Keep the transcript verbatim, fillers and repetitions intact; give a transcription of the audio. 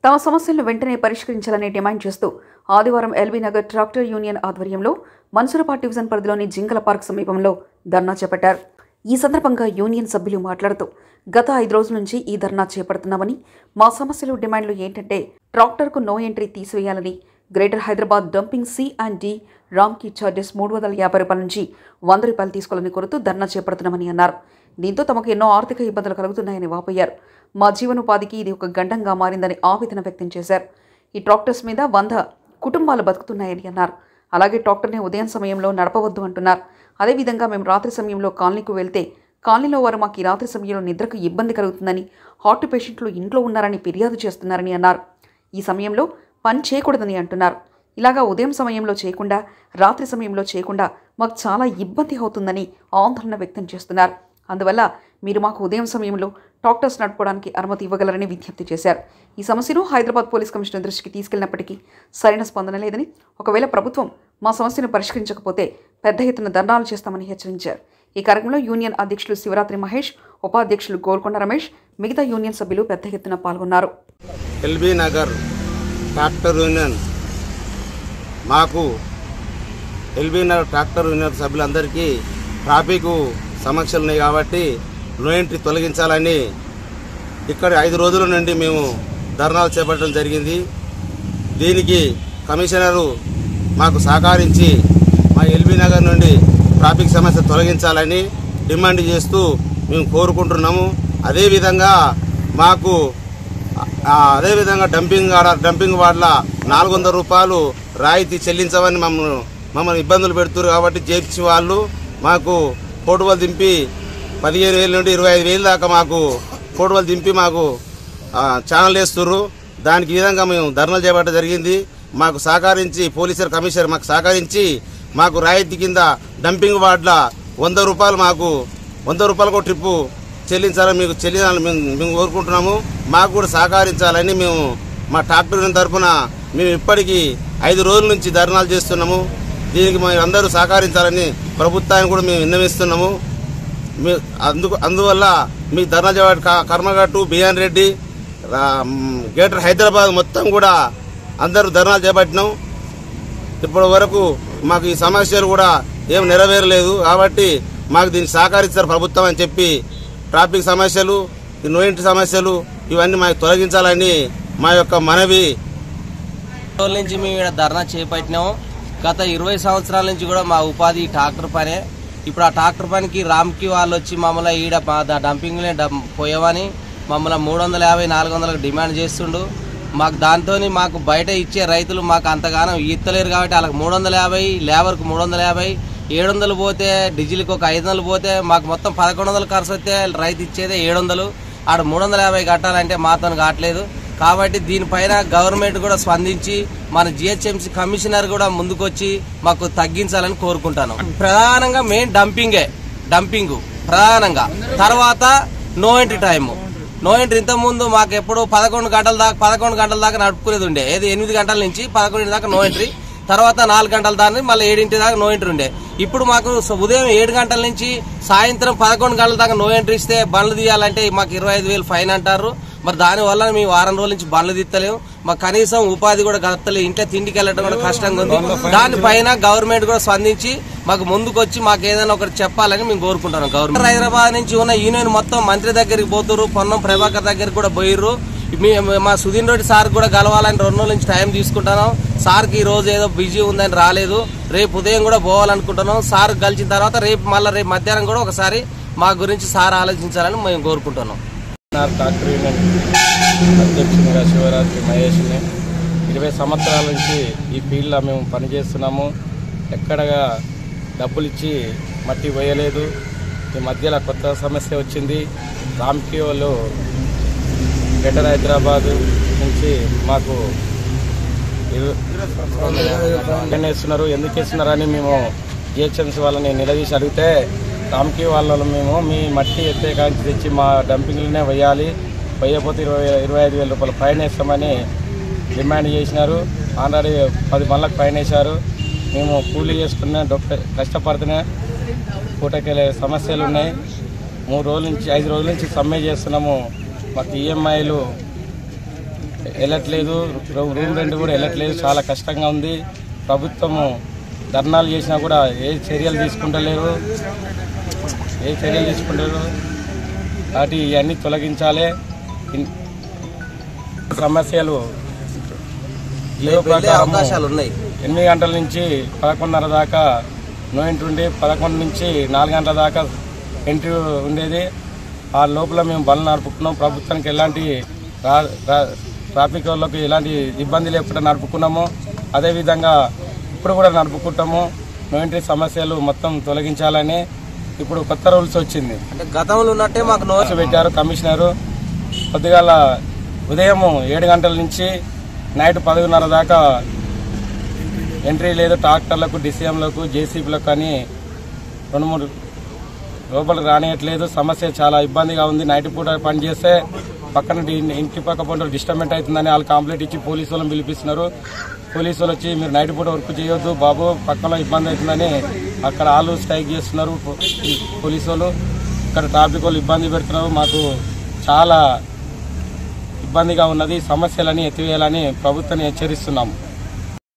తమ సమస్యలను వెంటనే పరిష్కరించాలని డిమాండ్ చేస్తూ ఆదివారం ఎల్బీ నగర్ ట్రాక్టర్ యూనియన్ ఆధ్వర్యంలో మన్సూరాబాద్ డివిజన్ పరిధిలోని జింకల పార్క్ సమీపంలో ధర్నా చేపట్టారు. ఈ సందర్భంగా యూనియన్ సభ్యులు మాట్లాడుతూ గత ఐదు రోజుల నుంచి ఈ ధర్నా చేపడుతున్నామని, మా సమస్యలు డిమాండ్లు ఏంటంటే ట్రాక్టర్కు నో ఎంట్రీ తీసివేయాలని, greater Hyderabad dumping C and D Ramky charges మూడు వందల యాభై రూపాయల నుంచి వంద రూపాయలు తీసుకోవాలని కోరుతూ ధర్నా చేపడుతున్నామని అన్నారు. దీంతో తమకు ఎన్నో ఆర్థిక ఇబ్బందులు కలుగుతున్నాయని వాపోయారు. మా జీవనోపాధికి ఇది ఒక గండంగా మారిందని ఆవేదన వ్యక్తం చేశారు. ఈ ట్రాక్టర్స్ మీద వంద కుటుంబాలు బతుకుతున్నాయని అన్నారు. అలాగే ట్రాక్టర్ని ఉదయం సమయంలో నడపవద్దు అంటున్నారు. అదేవిధంగా మేము రాత్రి సమయంలో కాలనీకు వెళ్తే కాలనీలో వారు మాకు ఈ రాత్రి సమయంలో నిద్రకు ఇబ్బంది కలుగుతుందని, హార్ట్ పేషెంట్లు ఇంట్లో ఉన్నారని ఫిర్యాదు చేస్తున్నారని అన్నారు. ఈ సమయంలో పని చేయకూడదని అంటున్నారు. ఇలాగా ఉదయం సమయంలో చేయకుండా రాత్రి సమయంలో చేయకుండా మాకు చాలా ఇబ్బంది అవుతుందని ఆందోళన వ్యక్తం చేస్తున్నారు. అందువల్ల మీరు మాకు ఉదయం సమయంలో ట్రాక్టర్స్ నడుపుకోవడానికి అనుమతి ఇవ్వగలరని విజ్ఞప్తి చేశారు. ఈ సమస్యను హైదరాబాద్ పోలీస్ కమిషనర్ దృష్టికి తీసుకెళ్లినప్పటికీ సరైన స్పందన లేదని, ఒకవేళ ప్రభుత్వం మా సమస్యను పరిష్కరించకపోతే పెద్ద ఎత్తున ధర్నాలు చేస్తామని హెచ్చరించారు. ఈ కార్యక్రమంలో యూనియన్ అధ్యక్షులు శివరాత్రి మహేష్, ఉపాధ్యక్షులు గోల్కొండ రమేష్, మిగతా యూనియన్ సభ్యులు పెద్ద ఎత్తున పాల్గొన్నారు. ఎల్బీ నగర్ ట్రాక్టర్ యూనియన్ మాకు ఎల్బీ నగర్ ట్రాక్టర్ యూనియన్ సభ్యులందరికీ ట్రాఫిక్ సమస్యలు ఉన్నాయి కాబట్టి నో ఎంట్రీ తొలగించాలని ఇక్కడ ఐదు రోజుల నుండి మేము ధర్నాలు చేపట్టడం జరిగింది. దీనికి కమిషనరు మాకు సహకరించి మా ఎల్బీ నగర్ నుండి ట్రాఫిక్ సమస్య తొలగించాలని డిమాండ్ చేస్తూ మేము కోరుకుంటున్నాము. అదేవిధంగా మాకు అదేవిధంగా డంపింగ్ డంపింగ్ వార్డుల నాలుగు వందల రూపాయలు రాయితీ చెల్లించమని మమ్మల్ని మమ్మల్ని ఇబ్బందులు పెడుతున్నారు. కాబట్టి జేపీ వాళ్ళు మాకు ఫోటోలు దింపి పదిహేను వేల నుండి ఇరవై ఐదు వేలు దాకా మాకు ఫోటోలు దింపి మాకు ఛానల్ వేస్తున్నారు. దానికి విధంగా మేము ధర్నాలు చేపట్టడం జరిగింది. మాకు సహకరించి పోలీసు కమిషనర్ మాకు సహకరించి మాకు రాయితీ కింద డంపింగ్ వార్డుల వంద రూపాయలు మాకు వంద రూపాయలకు ట్రిప్పు చెల్లించాలని మీకు చెల్లించాలని మేము మేము కోరుకుంటున్నాము. మాకు కూడా సహకరించాలని మేము మా ట్రాక్టర్ యూనియన్ తరఫున మేము ఇప్పటికీ ఐదు రోజుల నుంచి ధర్నాలు చేస్తున్నాము. దీనికి మేము అందరూ సహకరించాలని ప్రభుత్వాన్ని కూడా మేము విన్నవిస్తున్నాము. మీ అందుకు అందువల్ల మీ ధర్నా చేపట్టి కర్మగట్టు బిఎన్ రెడ్డి గ్రేటర్ హైదరాబాద్ మొత్తం కూడా అందరూ ధర్నాలు చేపట్టినాం. ఇప్పటి వరకు మాకు ఈ సమస్యలు కూడా ఏం నెరవేరలేదు. కాబట్టి మాకు దీన్ని సహకరిస్తారు ప్రభుత్వం అని చెప్పి ట్రాఫిక్ సమస్యలు, నో ఎంట్రీ సమస్యలు ఇవన్నీ మాకు తొలగించాలని మా యొక్క మనవి. రోజుల నుంచి మేము ఇక్కడ ధర్నా చేపట్టినాము. గత ఇరవై సంవత్సరాల నుంచి కూడా మా ఉపాధి ట్రాక్టర్ పనే. ఇప్పుడు ఆ ట్రాక్టర్ పనికి రామ్కి వాళ్ళు వచ్చి మమ్మల్ని ఈడ డంపింగ్లే పోయేవని మమ్మల్ని మూడు వందల యాభై నాలుగు వందలకు డిమాండ్ చేస్తుండు. మాకు దాంతో మాకు బయట ఇచ్చే రైతులు మాకు అంతగానం ఇత్తలేరు కాబట్టి వాళ్ళకి మూడు వందల యాభై లేబర్కు మూడు వందల యాభై ఏడు వందలు పోతే డీజిల్కి ఒక ఐదు వందలు పోతే మాకు మొత్తం పదకొండు వందలు ఖర్చు వస్తే రైతు ఇచ్చేదే ఏడు వందలు ఆడ మూడు వందల యాభై కట్టాలంటే మాతో కావట్లేదు. కాబట్టి దీనిపైన గవర్నమెంట్ కూడా స్పందించి మన జిహెచ్ఎంసీ కమిషనర్ కూడా ముందుకొచ్చి మాకు తగ్గించాలని కోరుకుంటాను. ప్రధానంగా మెయిన్ డంపింగే డంపింగ్ ప్రధానంగా, తర్వాత no entry time. No entry ఇంతకుముందు మాకు ఎప్పుడు పదకొండు గంటల దాకా పదకొండు గంటల దాకా నడుపుకునేది ఉండే. ఏది ఎనిమిది గంటల నుంచి పదకొండింటి దాకా నో ఎంట్రీ, తర్వాత నాలుగు గంటల దాన్ని మళ్ళీ ఏడింటి దాకా నో ఎంట్రీ ఉండే. ఇప్పుడు మాకు ఉదయం ఏడు గంటల నుంచి సాయంత్రం పదకొండు గంటల దాకా నో ఎంట్రీ ఇస్తే బండ్లు తీయాలంటే మాకు ఇరవై ఐదు వేలు ఫైన్ అంటారు. మరి దానివల్ల మేము వారం రోజుల నుంచి బండ్లు తీస్తలేము. మాకు కనీసం ఉపాధి కూడా గడతలేదు. ఇంట్లో తిండికి వెళ్ళడం కూడా కష్టంగా ఉంది. దానిపైన గవర్నమెంట్ కూడా స్పందించి మాకు ముందుకు వచ్చి మాకు ఏదైనా ఒకటి చెప్పాలని మేము కోరుకుంటున్నాం. గవర్నమెంట్ హైదరాబాద్ నుంచి ఉన్న యూనియన్ మొత్తం మంత్రి దగ్గరికి పోతున్నారు, పొన్నం ప్రభాకర్ దగ్గరికి కూడా పోయిర్రు. మా సుధీర్ రెడ్డి సార్ కూడా కలవాలని రెండు రోజుల నుంచి టైం తీసుకుంటున్నాం. సార్కి ఈ రోజు ఏదో బిజీ ఉందని రాలేదు. రేపు ఉదయం కూడా పోవాలనుకుంటున్నాం. సార్ కలిసిన తర్వాత రేపు మళ్ళీ రేపు మధ్యాహ్నం కూడా ఒకసారి మా గురించి సార్ ఆలోచించాలని మేము కోరుకుంటున్నాం. ట్రాక్టర్ యూనియన్ అధ్యక్షునిగా శివరాత్రి మహేష్ని ఇరవై సంవత్సరాల నుంచి ఈ ఫీల్డ్లో మేము పనిచేస్తున్నాము. ఎక్కడగా డబ్బులు ఇచ్చి మట్టి పోయలేదు. ఈ మధ్యలో కొత్త సమస్య వచ్చింది. రామ్కి వాళ్ళు గ్రేటర్ హైదరాబాద్ నుంచి మాకు వేస్తున్నారు. ఎందుకు వేస్తున్నారని మేము జిహెచ్ఎంసీ వాళ్ళని నిలదీసి అడిగితే రామ్కి వాళ్ళలో మేము మీ మట్టి ఎత్తే కాంచి తెచ్చి మా డంపింగ్లోనే వేయాలి, వేయకపోతే ఇరవై ఇరవై ఐదు వేల రూపాయలు ఫైన్ వేస్తామని డిమాండ్ చేసినారు. ఆల్రెడీ పది మందికి ఫైన్ వేశారు. మేము కూలీ చేసుకున్న డాక్టర్ కష్టపడుతున్నా పూటకెళ్ళే సమస్యలు ఉన్నాయి. మూడు రోజుల నుంచి ఐదు రోజుల నుంచి సమ్మె చేస్తున్నాము. మాకు ఈఎంఐలు వెళ్ళట్లేదు, రూమ్ రెంట్ కూడా వెళ్ళట్లేదు. చాలా కష్టంగా ఉంది. ప్రభుత్వము ధర్నాలు చేసినా కూడా ఏ చర్యలు తీసుకుంటలేరు ఏ చర్యలు తీసుకుంటారు వాటి ఇవన్నీ తొలగించాలి. సమస్యలు అవకాశాలు ఉన్నాయి. ఎనిమిది గంటల నుంచి పదకొండున్నర దాకా నో ఎంట్రీ ఉండి పదకొండు నుంచి నాలుగు గంటల దాకా ఎంట్రీ ఉండేది. ఆ లోపల మేము బండ్లు నడుపుకున్నాం. ప్రభుత్వానికి ఎలాంటి ట్రాఫిక్ వాళ్ళకి ఎలాంటి ఇబ్బంది లేకుండా నడుపుకున్నాము. అదేవిధంగా ఇప్పుడు కూడా నడుపుకుంటాము. నో ఎంట్రీ సమస్యలు మొత్తం తొలగించాలని ఇప్పుడు కొత్త రూల్స్ వచ్చింది. అంటే గతంలో ఉన్నట్టే మాకు నోట్స్ పెట్టారు కమిషనరు. పొద్దుగాల ఉదయం ఏడు గంటల నుంచి నైట్ పదకొండున్నర దాకా ఎంట్రీ లేదు. ట్రాక్టర్లకు, డిసిఎంలకు, జేసీబీలకు కానీ రెండు మూడు లోపలికి రానియట్లేదు. సమస్య చాలా ఇబ్బందిగా ఉంది. నైట్ పూట పనిచేస్తే పక్కన ఇంటి పక్క పంట డిస్టర్బెంట్ అవుతుందని వాళ్ళు కంప్లైంట్ ఇచ్చి పోలీసు వాళ్ళని పిలిపిస్తున్నారు. పోలీసు వాళ్ళు వచ్చి మీరు నైట్ పూట వర్క్ చేయొద్దు బాబు, పక్కన ఇబ్బంది అవుతుందని అక్కడ వాళ్ళు స్ట్రైక్ చేస్తున్నారు. పోలీసు వాళ్ళు ఇక్కడ ట్రాఫిక్ వాళ్ళు ఇబ్బంది పెడుతున్నారు. మాకు చాలా ఇబ్బందిగా ఉన్నది. సమస్యలని ఎత్తివేయాలని ప్రభుత్వాన్ని హెచ్చరిస్తున్నాము.